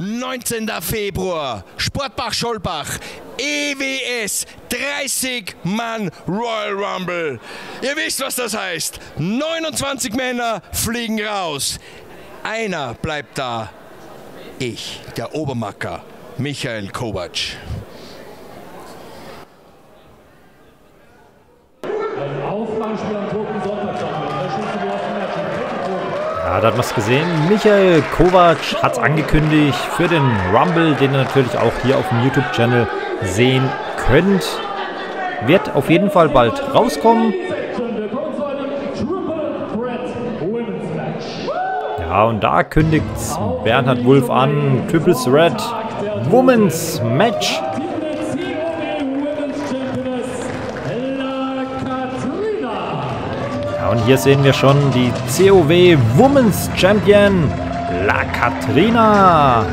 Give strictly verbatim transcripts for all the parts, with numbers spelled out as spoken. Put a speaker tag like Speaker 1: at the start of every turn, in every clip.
Speaker 1: neunzehnter Februar, Sportbach-Scholbach, E W S, dreißig Mann Royal Rumble. Ihr wisst, was das heißt. neunundzwanzig Männer fliegen raus. Einer bleibt da. Ich, der Obermacker, Michael Kovac.
Speaker 2: Ein Aufmannspiel am toten Sonntag.
Speaker 3: Ja, da hat man es gesehen. Michael Kovac hat es angekündigt für den Rumble, den ihr natürlich auch hier auf dem YouTube-Channel sehen könnt. Wird auf jeden Fall bald rauskommen. Ja, und da kündigt Bernhard Wulff an. Triple Threat Women's Match. Ja, und hier sehen wir schon die C O W Women's Champion, La Katrina.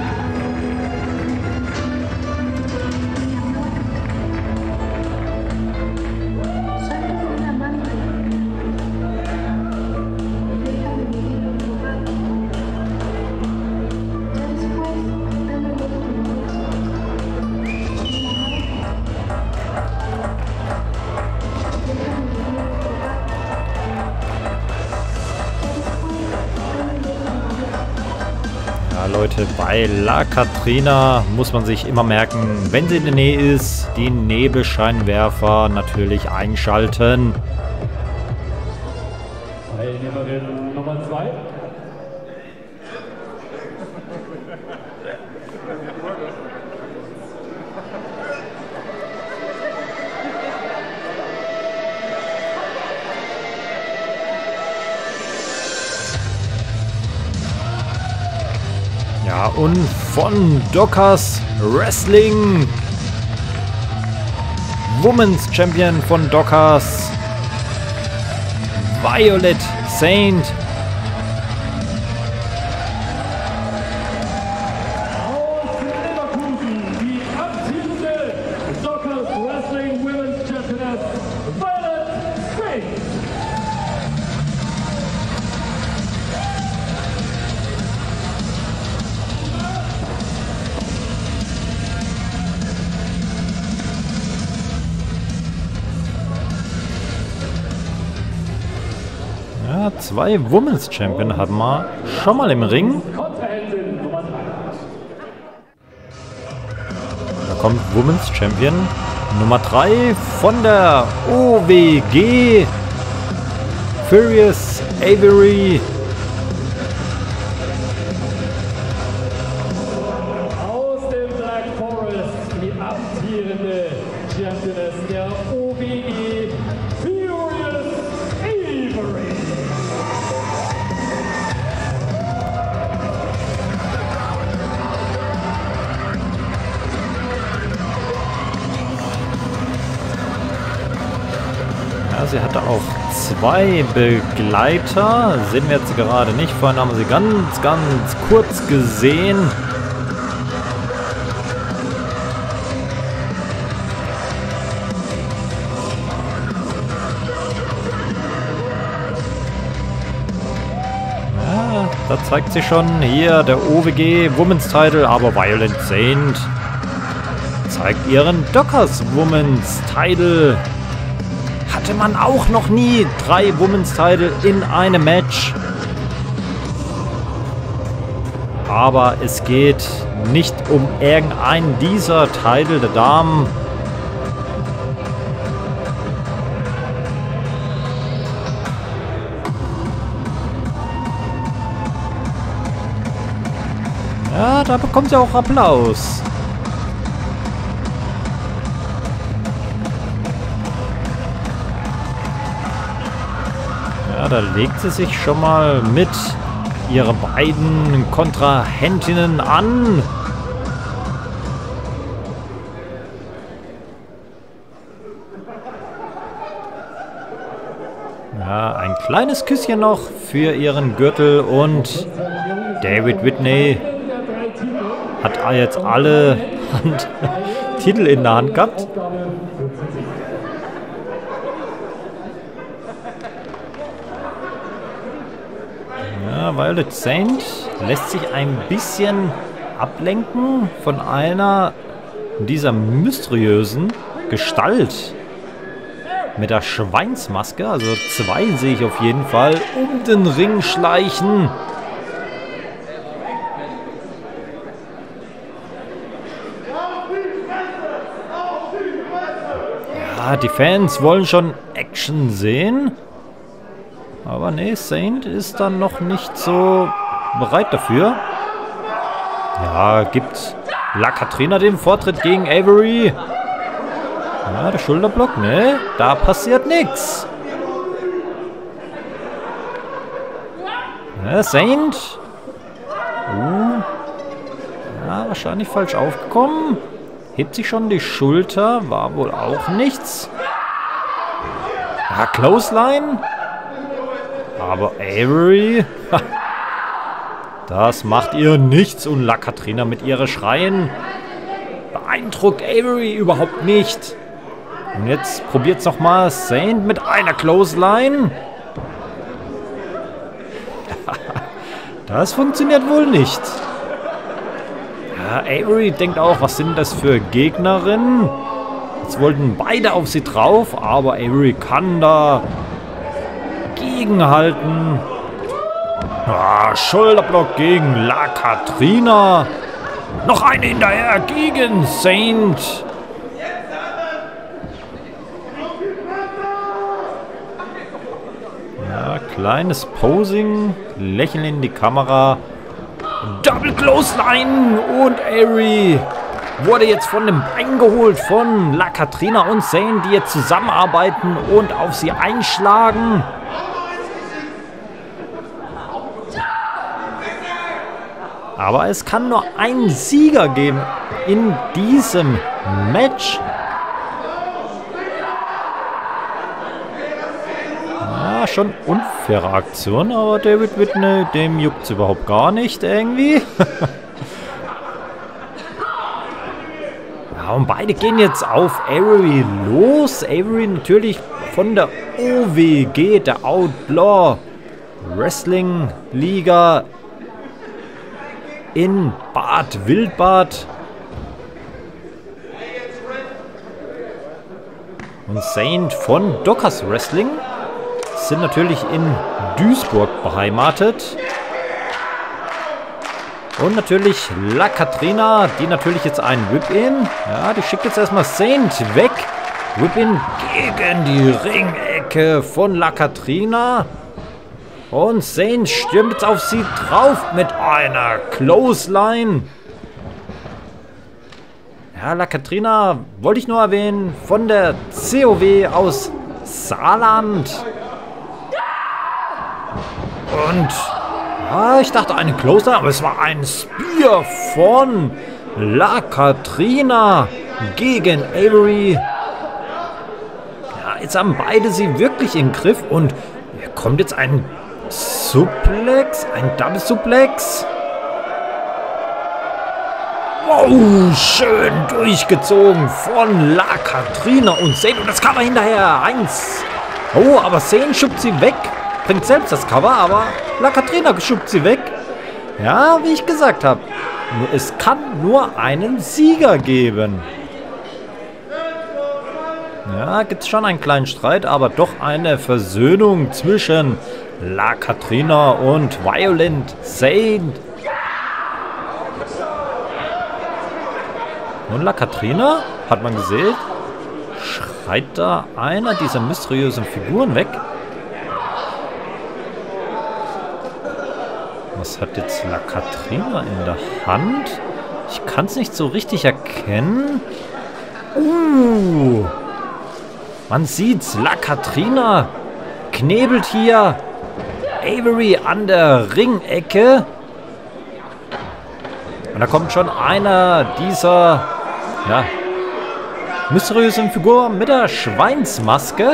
Speaker 3: Leute, bei La Katrina muss man sich immer merken, wenn sie in der Nähe ist, die Nebelscheinwerfer natürlich einschalten.
Speaker 2: Teilnehmerin Nummer zwei.
Speaker 3: Ja, und von Dockers Wrestling, Women's Champion von Dockers, Violet Saint.
Speaker 2: Aus Leverkusen, die amtierende Dockers Wrestling Women's Championess, Violet Saint.
Speaker 3: Ja, zwei Women's Champion haben wir schon mal im Ring. Da kommt Women's Champion Nummer drei von der O W G, Furious Avery.
Speaker 2: Aus dem Black Forest, die amtierende Championess der O W G, Furious Avery.
Speaker 3: Ja, sie hatte auch zwei Begleiter. Sehen wir jetzt gerade nicht. Vorhin haben wir sie ganz, ganz kurz gesehen. Ja, da zeigt sie schon hier der O W G Women's Title, aber Violet Saint zeigt ihren Dockers Women's Title. Hatte man auch noch nie drei Women's Title in einem Match. Aber es geht nicht um irgendeinen dieser Titel der Damen. Ja, da bekommt sie auch Applaus. Ja, da legt sie sich schon mal mit ihren beiden Kontrahentinnen an. Ja, ein kleines Küsschen noch für ihren Gürtel und David Whitney hat jetzt alle Hand Titel in der Hand gehabt. Ja, Violet Saint lässt sich ein bisschen ablenken von einer dieser mysteriösen Gestalt mit der Schweinsmaske. Also zwei sehe ich auf jeden Fall um den Ring schleichen. Ja, die Fans wollen schon Action sehen. Aber nee, Saint ist dann noch nicht so bereit dafür. Ja, gibt La Katrina den Vortritt gegen Avery. Ja, der Schulterblock, ne? Da passiert nichts. Ja, Saint. Uh. Ja, wahrscheinlich falsch aufgekommen. Hebt sich schon die Schulter. War wohl auch nichts. Ja, Clothesline. Aber Avery, das macht ihr nichts. Und La Katrina mit ihren Schreien beeindruckt Avery überhaupt nicht. Und jetzt probiert es nochmal Saint mit einer Clothesline. Das funktioniert wohl nicht. Ja, Avery denkt auch, was sind das für Gegnerinnen? Jetzt wollten beide auf sie drauf, aber Avery kann da gegenhalten. Ah, Schulterblock gegen La Katrina. Noch eine hinterher gegen Saint. Ja, kleines Posing. Lächeln in die Kamera. Double Clothesline. Und Avery wurde jetzt von dem Bein geholt von La Katrina und Saint, die jetzt zusammenarbeiten und auf sie einschlagen. Aber es kann nur einen Sieger geben in diesem Match. Ja, schon unfaire Aktion, aber David Whitney, dem juckt es überhaupt gar nicht irgendwie. Ja, und beide gehen jetzt auf Avery los. Avery natürlich von der O W G, der Outlaw Wrestling Liga in Bad Wildbad. Und Saint von Dockers Wrestling sind natürlich in Duisburg beheimatet. Und natürlich La Katrina, die natürlich jetzt einen Whip-In. Ja, die schickt jetzt erstmal Saint weg. Whip-In gegen die Ringecke von La Katrina. Und Saint stürmt jetzt auf sie drauf mit einer Clothesline. Ja, La Katrina wollte ich nur erwähnen, von der C O W aus Saarland. Und ja, ich dachte eine Clothesline, aber es war ein Spear von La Katrina gegen Avery. Ja, jetzt haben beide sie wirklich im Griff und hier kommt jetzt ein Suplex, ein Double Suplex. Wow, schön durchgezogen von La Katrina und Saint. Und das Cover hinterher. Eins. Oh, aber Saint schubt sie weg. Bringt selbst das Cover, aber La Katrina schubt sie weg. Ja, wie ich gesagt habe. Es kann nur einen Sieger geben. Ja, gibt es schon einen kleinen Streit, aber doch eine Versöhnung zwischen La Katrina und Violent Saint. Und La Katrina, hat man gesehen, schreit da einer dieser mysteriösen Figuren weg. Was hat jetzt La Katrina in der Hand? Ich kann es nicht so richtig erkennen. Uh, man sieht's, La Katrina knebelt hier Avery an der Ringecke. Und da kommt schon einer dieser ja, mysteriösen Figuren mit der Schweinsmaske.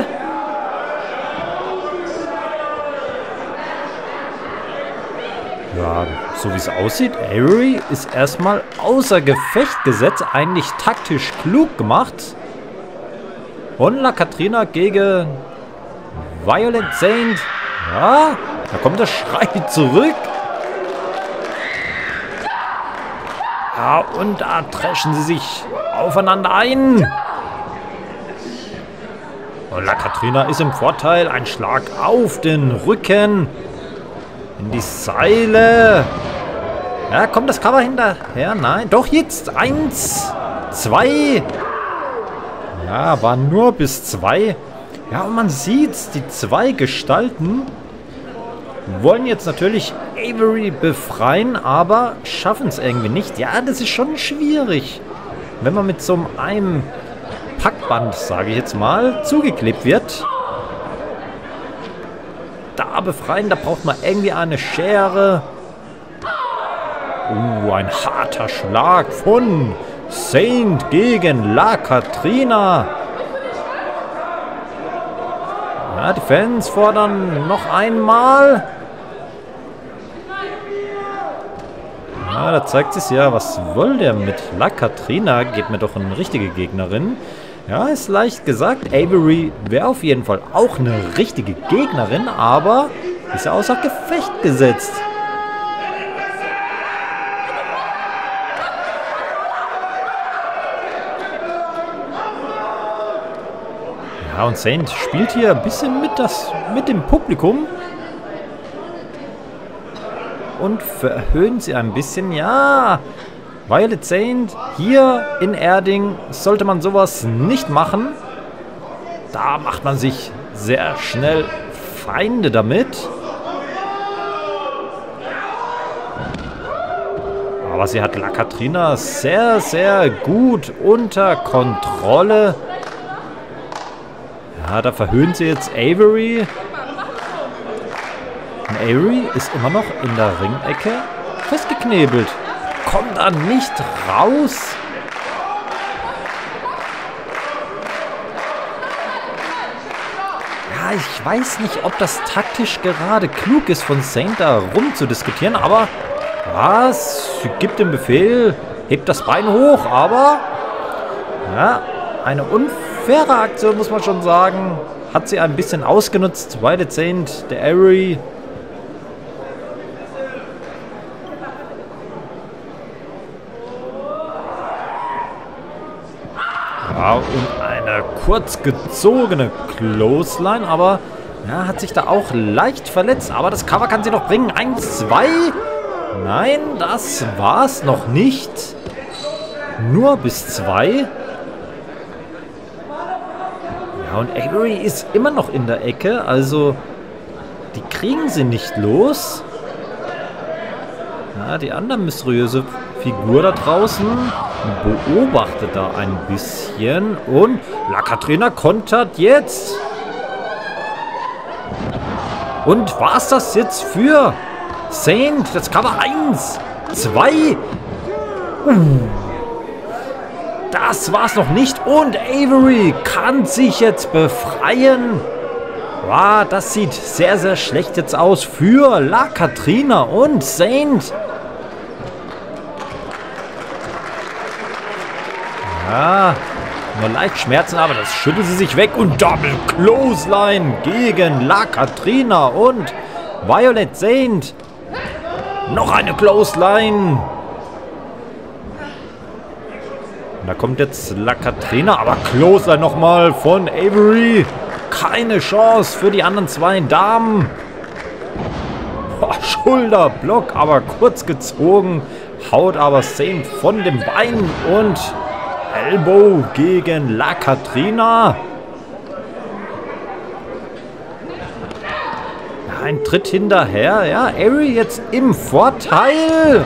Speaker 3: Ja, so wie es aussieht, Avery ist erstmal außer Gefecht gesetzt. Eigentlich taktisch klug gemacht. Und La Katrina gegen Violent Saint. Ja, da kommt der Schrei zurück. Ja, und da dreschen sie sich aufeinander ein. Und La Katrina ist im Vorteil. Ein Schlag auf den Rücken. In die Seile. Ja, kommt das Cover hinterher? Nein, doch jetzt. Eins, zwei. Ja, war nur bis zwei. Ja, und man sieht's. Die zwei Gestalten wollen jetzt natürlich Avery befreien, aber schaffen es irgendwie nicht. Ja, das ist schon schwierig, wenn man mit so einem Packband, sage ich jetzt mal, zugeklebt wird. Da befreien, da braucht man irgendwie eine Schere. Uh, ein harter Schlag von Saint gegen La Katrina. Ja, die Fans fordern noch einmal. Ja, da zeigt sich ja, was will der mit La Katrina? Geht mir doch eine richtige Gegnerin. Ja, ist leicht gesagt. Avery wäre auf jeden Fall auch eine richtige Gegnerin, aber ist ja außer Gefecht gesetzt. Ja, und Saint spielt hier ein bisschen mit, das, mit dem Publikum. Und verhöhnt sie ein bisschen. Ja, Violet Saint hier in Erding sollte man sowas nicht machen. Da macht man sich sehr schnell Feinde damit. Aber sie hat La Katrina sehr, sehr gut unter Kontrolle. Ja, da verhöhnt sie jetzt Avery. Und Avery ist immer noch in der Ringecke festgeknebelt. Kommt da nicht raus. Ja, ich weiß nicht, ob das taktisch gerade klug ist, von Saint da rumzudiskutieren, aber was? Sie gibt den Befehl, hebt das Bein hoch, aber ja, eine unfaire Aktion, muss man schon sagen. Hat sie ein bisschen ausgenutzt. Violet Saint, der Avery. Ja, und eine kurz gezogene Clothesline, aber ja, hat sich da auch leicht verletzt. Aber das Cover kann sie noch bringen. Eins, zwei. Nein, das war's noch nicht. Nur bis zwei. Ja, und Avery ist immer noch in der Ecke. Also, die kriegen sie nicht los. Ja, die andere mysteriöse Figur da draußen beobachtet da ein bisschen. Und La Katrina kontert jetzt. Und war's das jetzt für Saint? Das Cover eins, zwei. Uh. Das war's noch nicht. Und Avery kann sich jetzt befreien. Wow, das sieht sehr, sehr schlecht jetzt aus für La Katrina und Saint. Ja, nur leicht Schmerzen, aber das schüttelt sie sich weg. Und Double Clothesline gegen La Katrina und Violet Saint. Noch eine Clothesline. Und da kommt jetzt La Katrina, aber Clothesline nochmal von Avery. Keine Chance für die anderen zwei Damen. Boah, Schulterblock, aber kurz gezogen. Haut aber Saint von dem Bein und Elbow gegen La Katrina. Ein Tritt hinterher. Ja, Avery jetzt im Vorteil.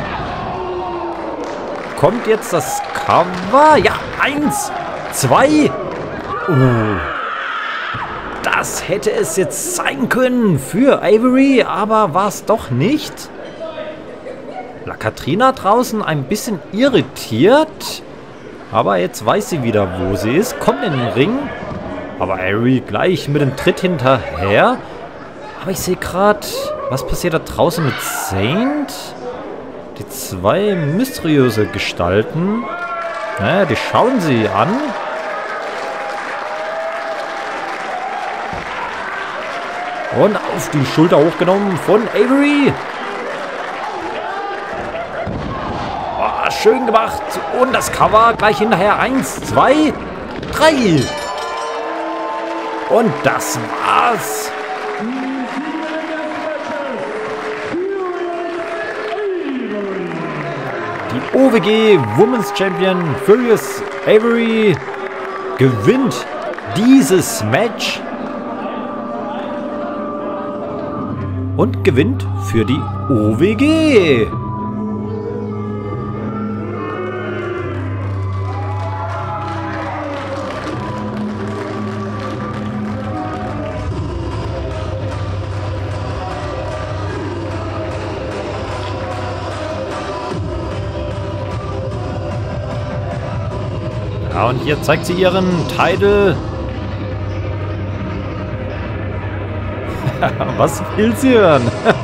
Speaker 3: Kommt jetzt das Cover. Ja, eins, zwei. Uh. Das hätte es jetzt sein können für Avery, aber war es doch nicht. La Katrina draußen ein bisschen irritiert. Aber jetzt weiß sie wieder, wo sie ist. Kommt in den Ring. Aber Avery gleich mit dem Tritt hinterher. Aber ich sehe gerade, was passiert da draußen mit Saint? Die zwei mysteriöse Gestalten. Naja, die schauen sie an. Und auf die Schulter hochgenommen von Avery. Oh, schön gemacht. Und das Cover gleich hinterher. Eins, zwei, drei. Und das war's. Die O W G Women's Champion Furious Avery gewinnt dieses Match und gewinnt für die O W G. Ja, und hier zeigt sie ihren Titel. Was will sie hören?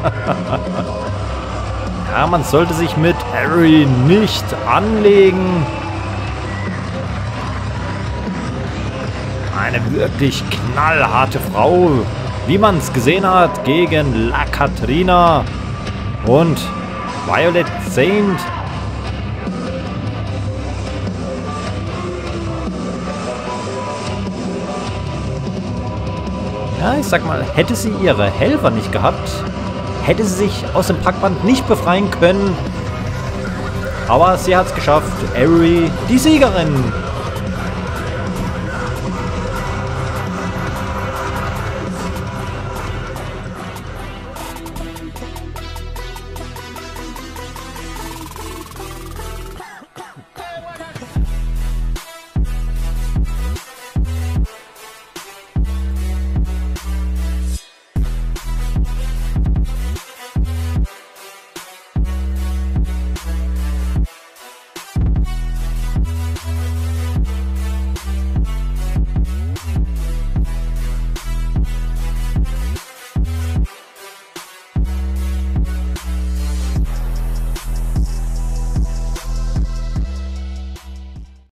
Speaker 3: Ja, man sollte sich mit Avery nicht anlegen. Eine wirklich knallharte Frau, wie man es gesehen hat, gegen La Katrina und Violet Saint. Ja, ich sag mal, hätte sie ihre Helfer nicht gehabt, hätte sie sich aus dem Packband nicht befreien können. Aber sie hat es geschafft. Avery, die Siegerin.